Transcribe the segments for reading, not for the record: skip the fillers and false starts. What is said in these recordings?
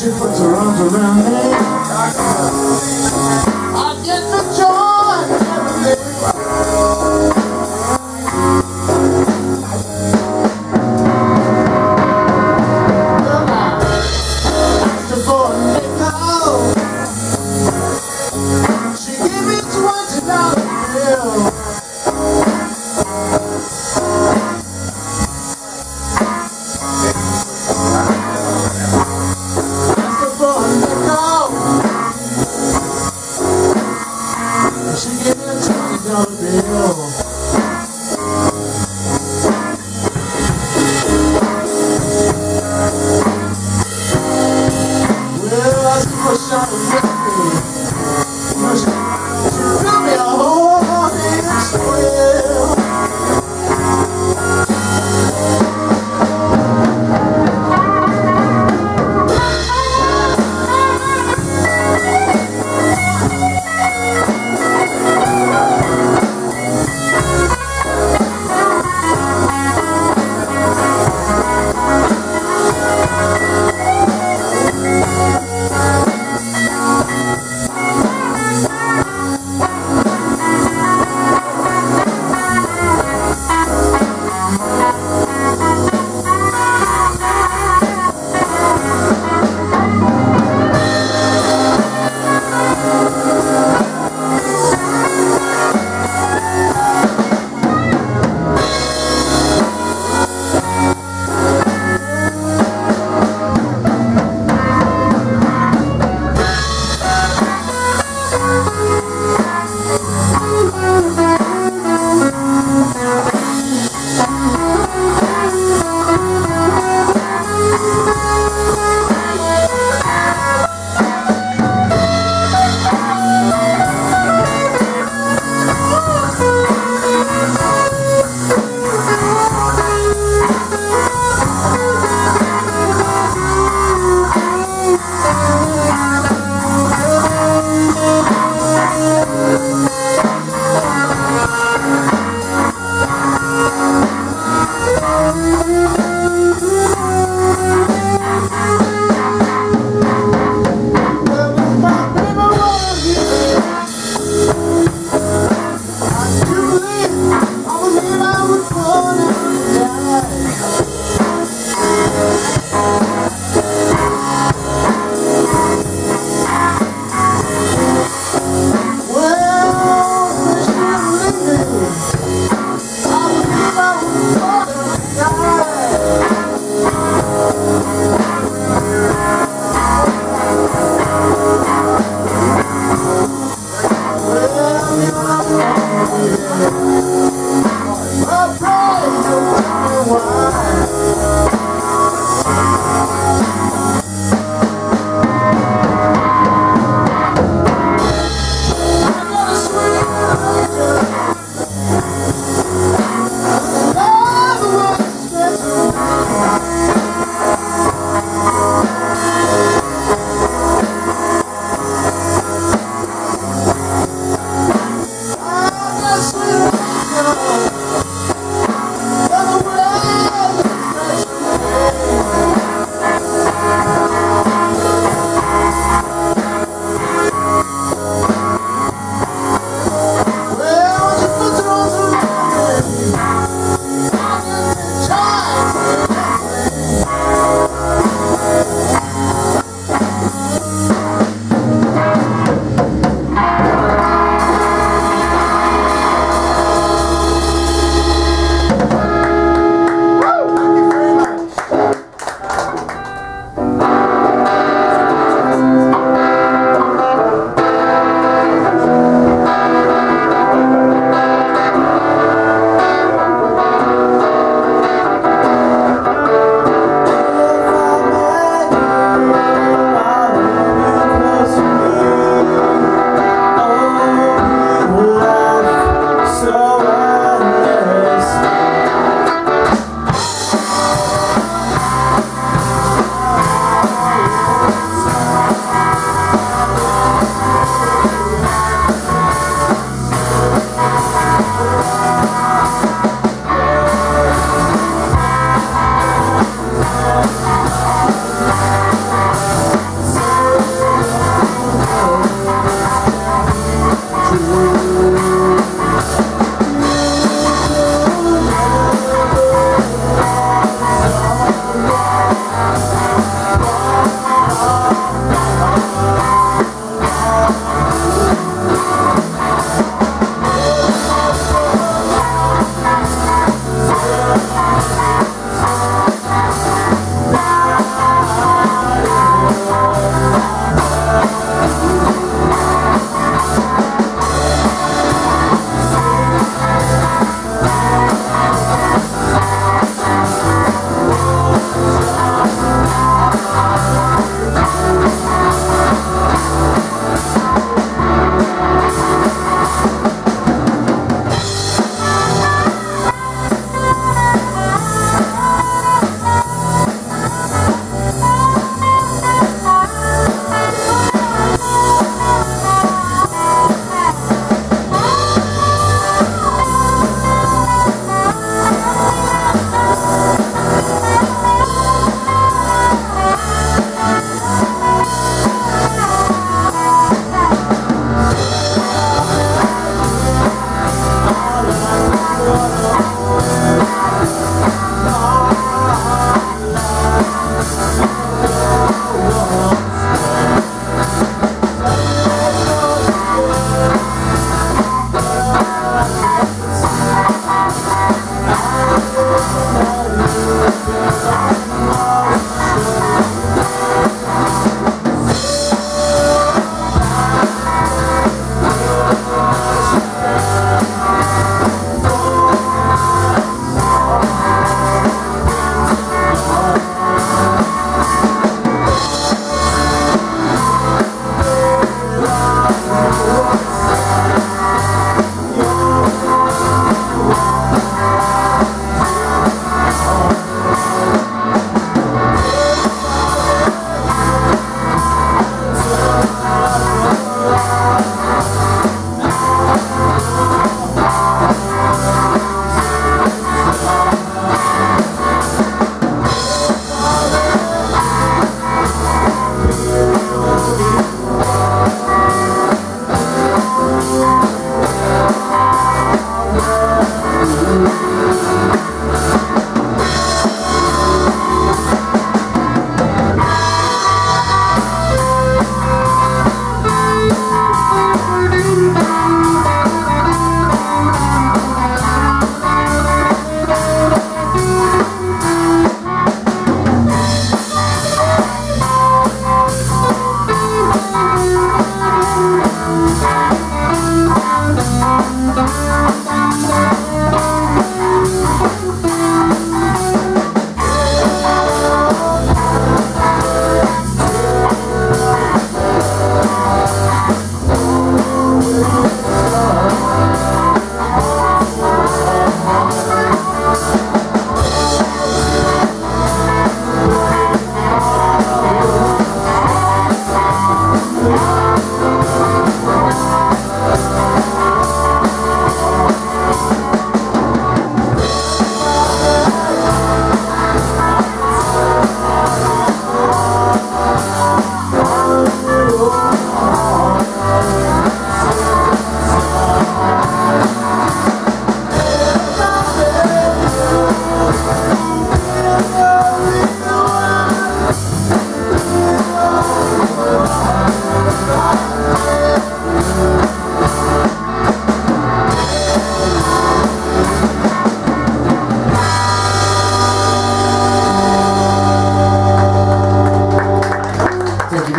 She puts her arms around me. I get the joy every day. Well, I asked her for a nickel. She gave me $20 bill. She gave me a $20 bill. Well, I see what she was with me. She filled me a whole hand swell.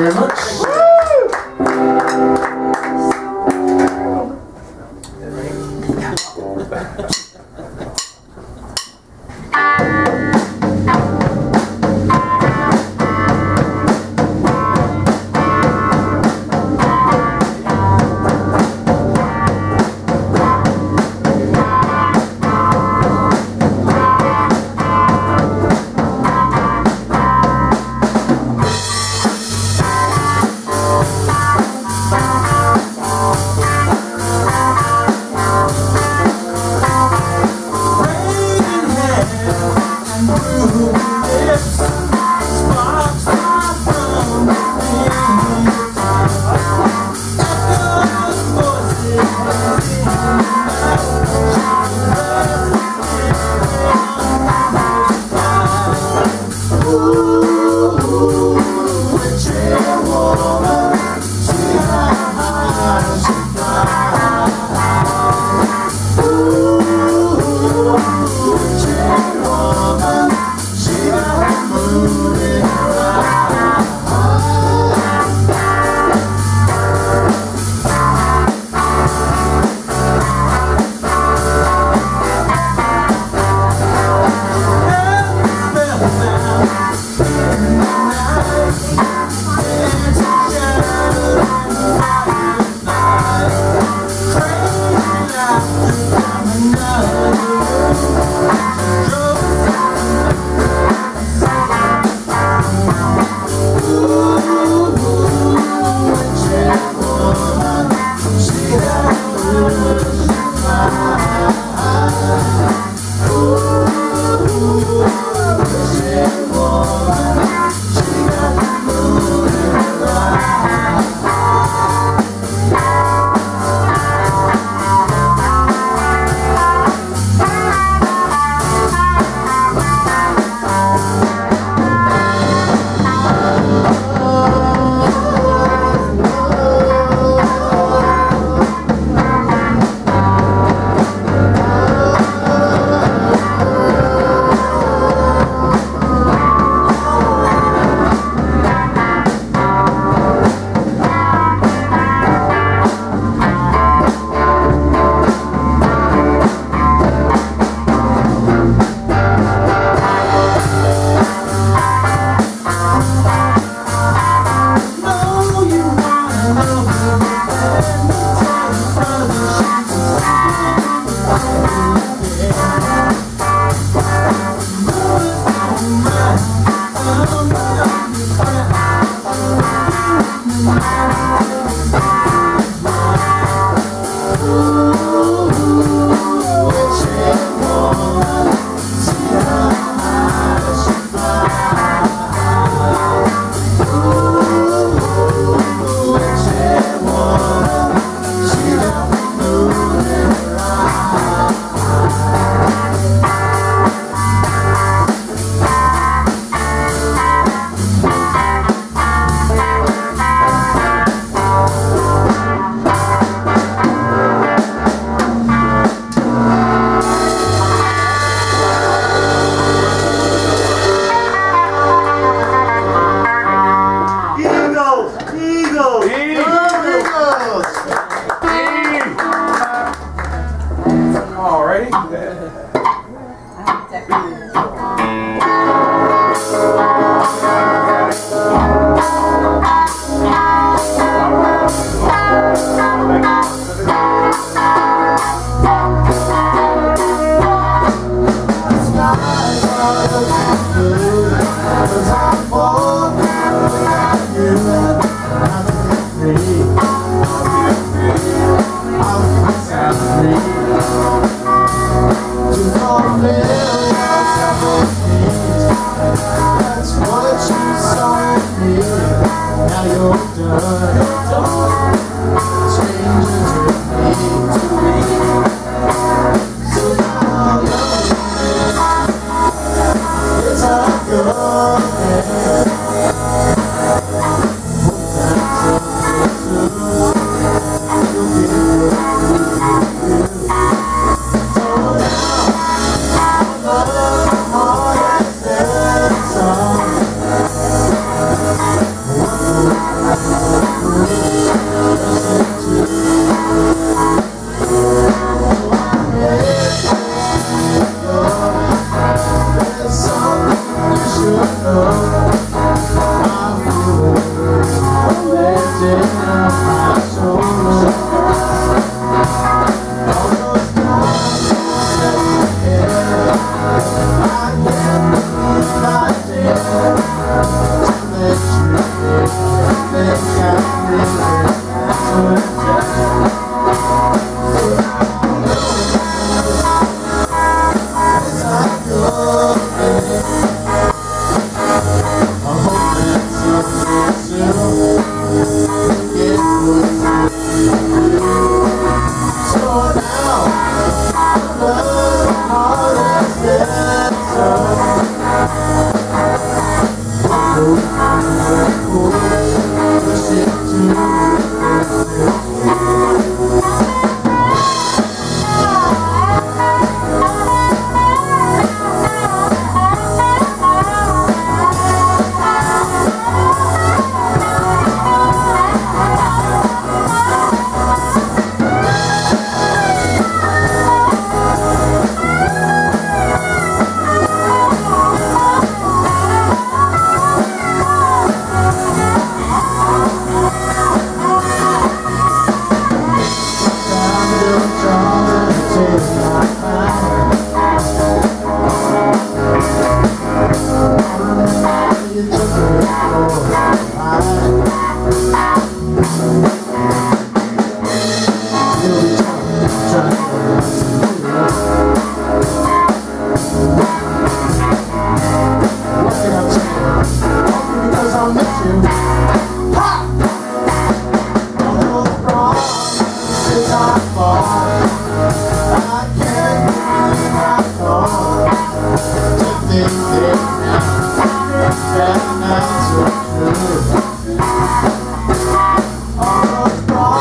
very much. All those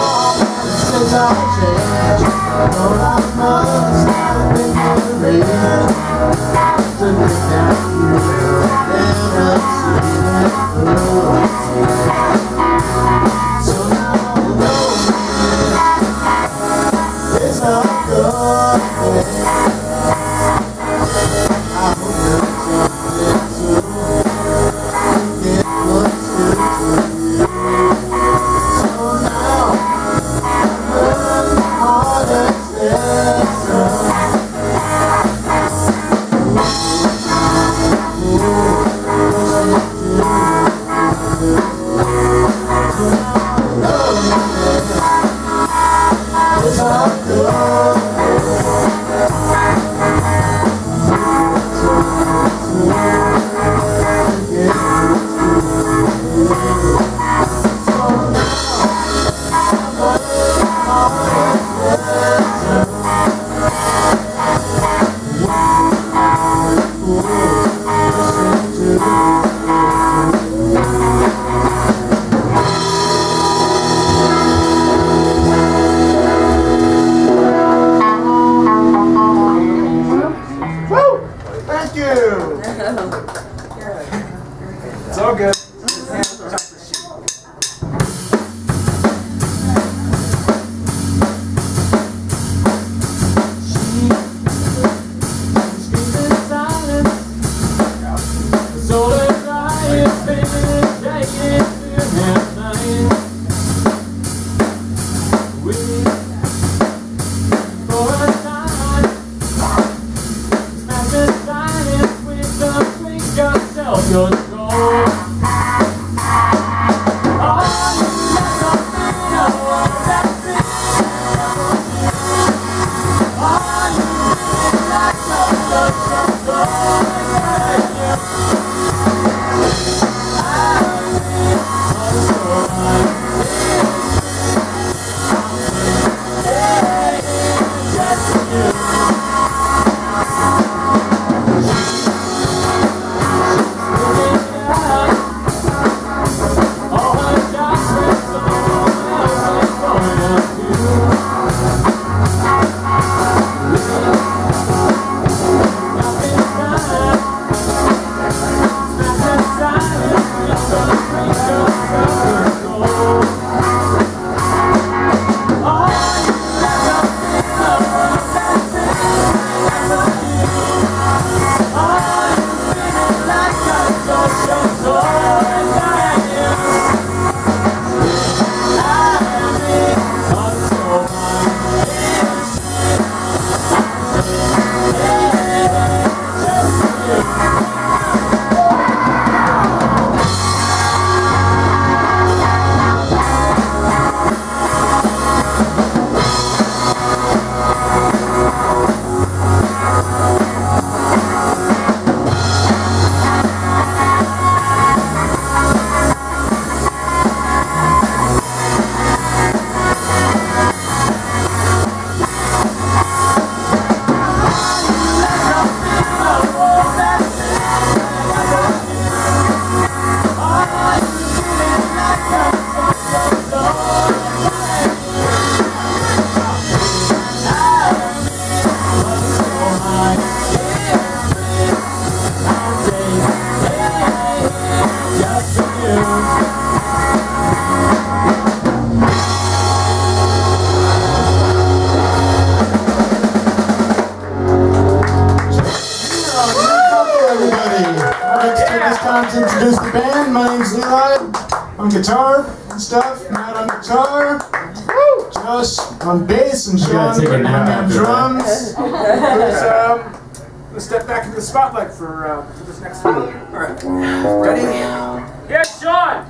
on guitar and stuff, Matt on guitar, Josh on bass, and Sean on drums. Let's step back into the spotlight for this next one. All right, ready? Yes, Sean.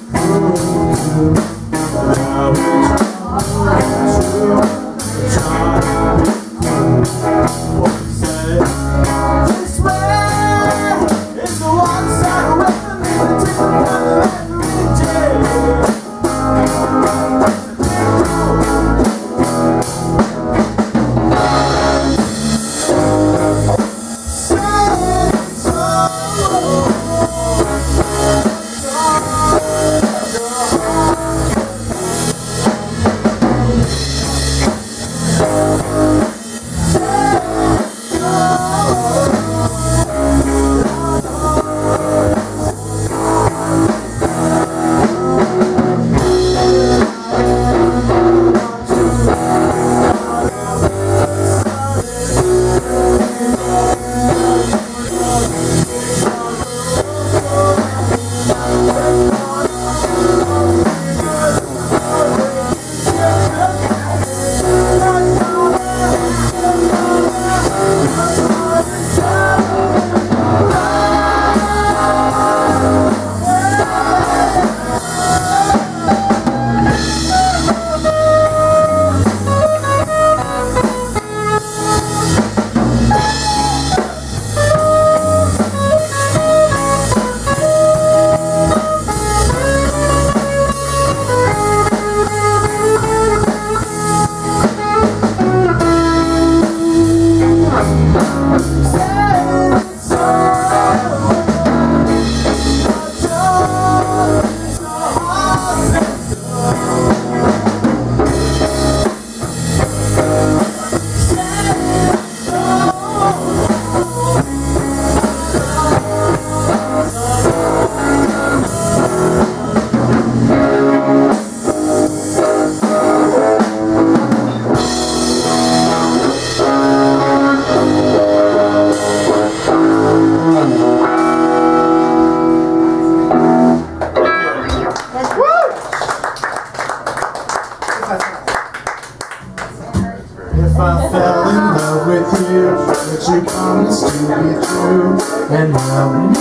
If I fell in love with you, would you promise to be true and help me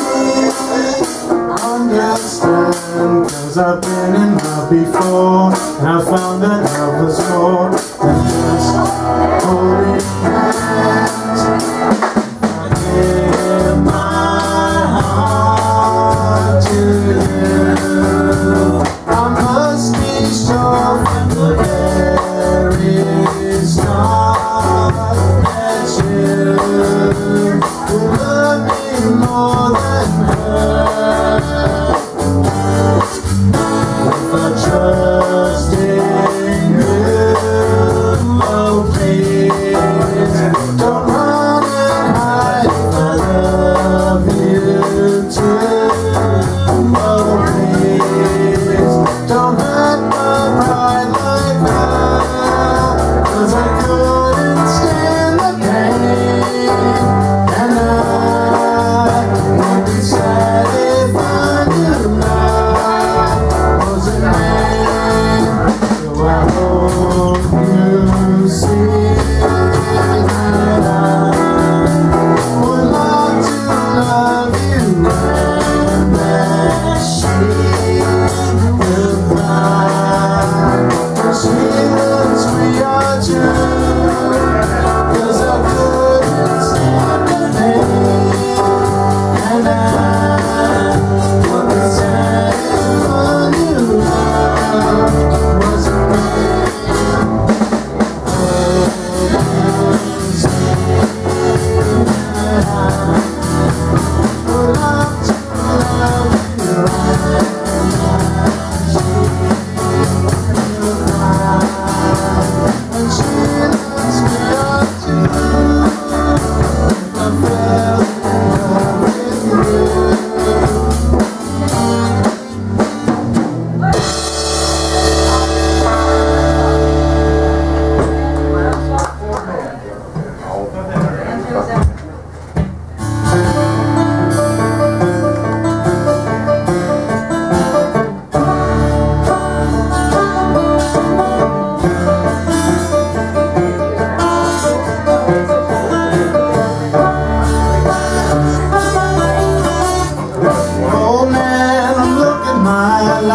understand? Cause I've been in love before, and I found that love was more than just holding hands. Give my heart to you. I must be strong from the very start that you will love me more than her. If I trust in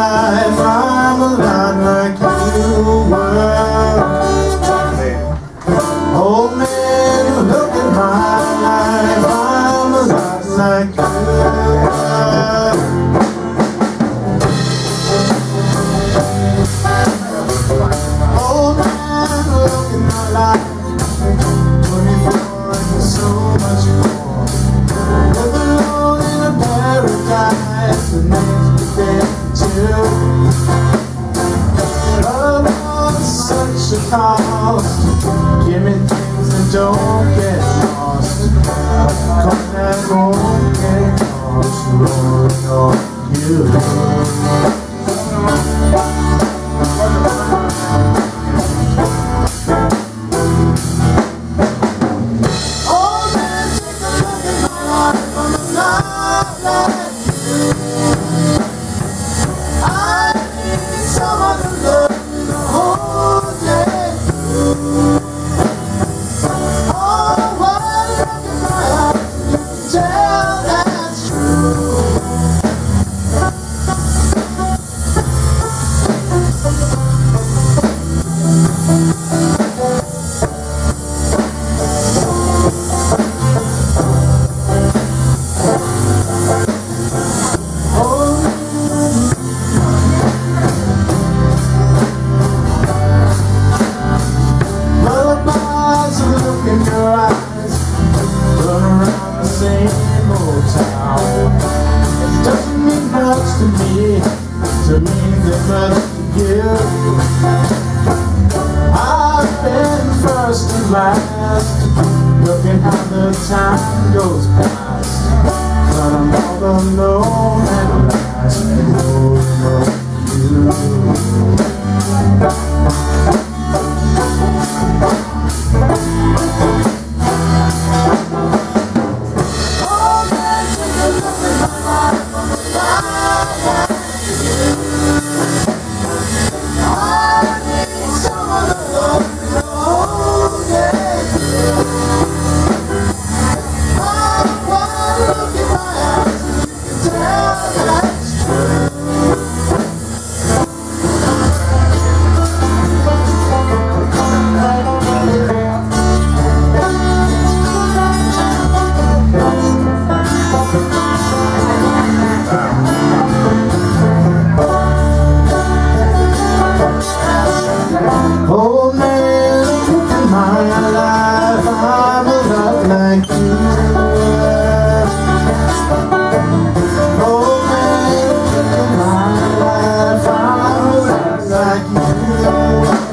life, I'm a lot like you were. Old man, look at my life, I'm a lot like you were. Old man, look at my life, 24 and so much more. Live alone in a paradise that makes me dead too. Love was such a cost. Give me things that don't get lost. Come that won't get lost. Rolling on you. To me, there's much to give. I've been first and last, looking how the time goes past. But I'm all alone at last, holding on to you. Old man, look at my life, I'm a lot like you were. Old man, look at my life, I'm a lot like you were.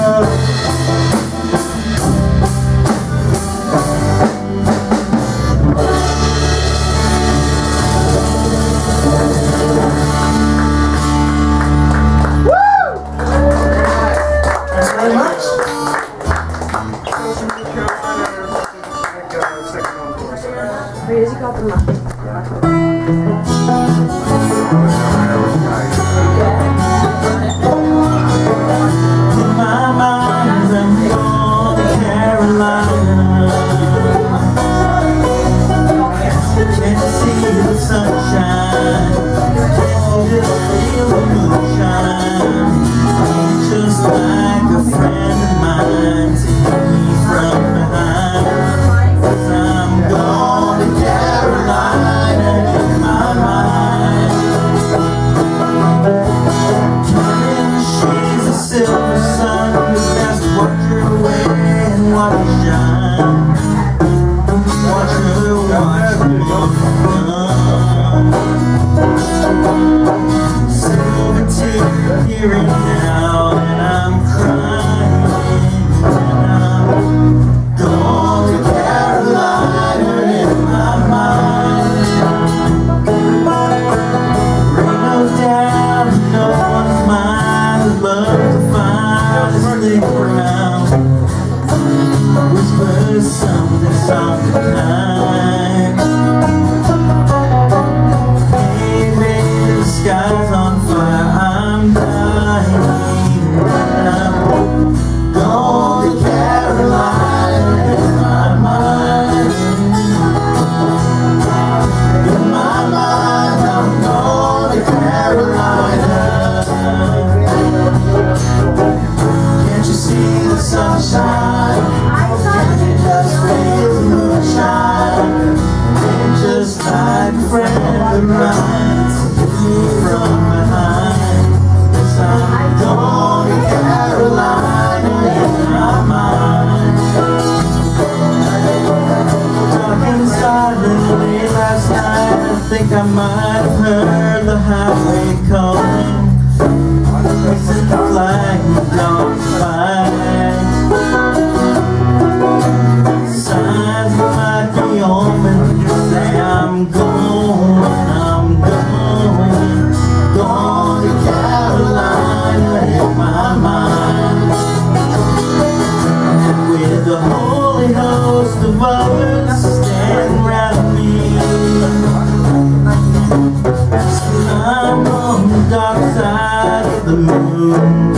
Very much. Crazy got the muffin. In my mind, I'm going to Carolina. Can't you see the sunshine? Can't you just feel the moonshine? Ain't just like a friend of mine to hit me from behind. 'Cause I'm going to Carolina in my mind. Carrying the shades of silver sun, that's what you're wearing, what a shine. Watch her, watch her come. Silver tear here and now, and I'm crying, and I'm going to Carolina in my mind. Rain goes down, no one's mind. I'd love to find a stick around. Whisper something soft tonight. Hey baby, the sky's on fire, I'm dying. the moon,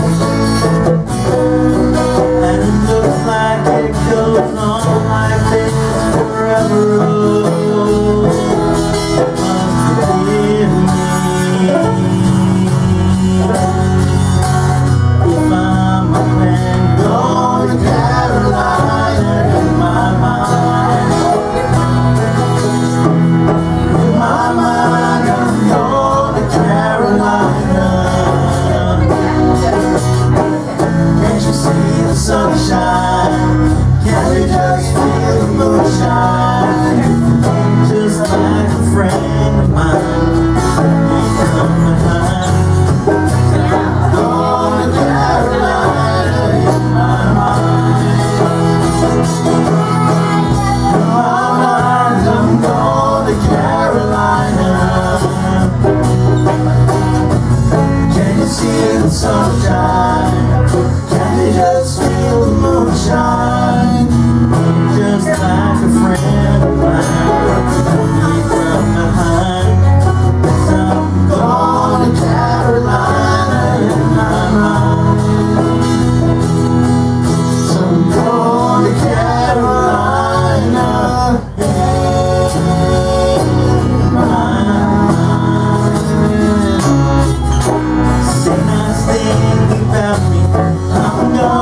and it looks like it goes on like this forever. Oh, you must forgive me if I'm a man going to Carolina in my mind. In my mind, I'm going to Carolina. Can't you see the sunshine? Can't you just feel the moonshine? Just like a friend of mine, he's come behind. Going to Carolina in my mind. In my mind, I'm going to Carolina. Can you see the sunshine? Can you just feel the moonshine? Just like a friend of mine, he's from behind. 'Cause I'm going to Carolina in my mind. So I'm going to Carolina in my mind. Say nice things about me, I'm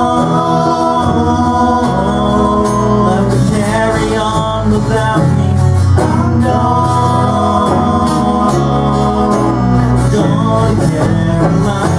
gone. Have to carry on without me, I'm gone. Going to Carolina.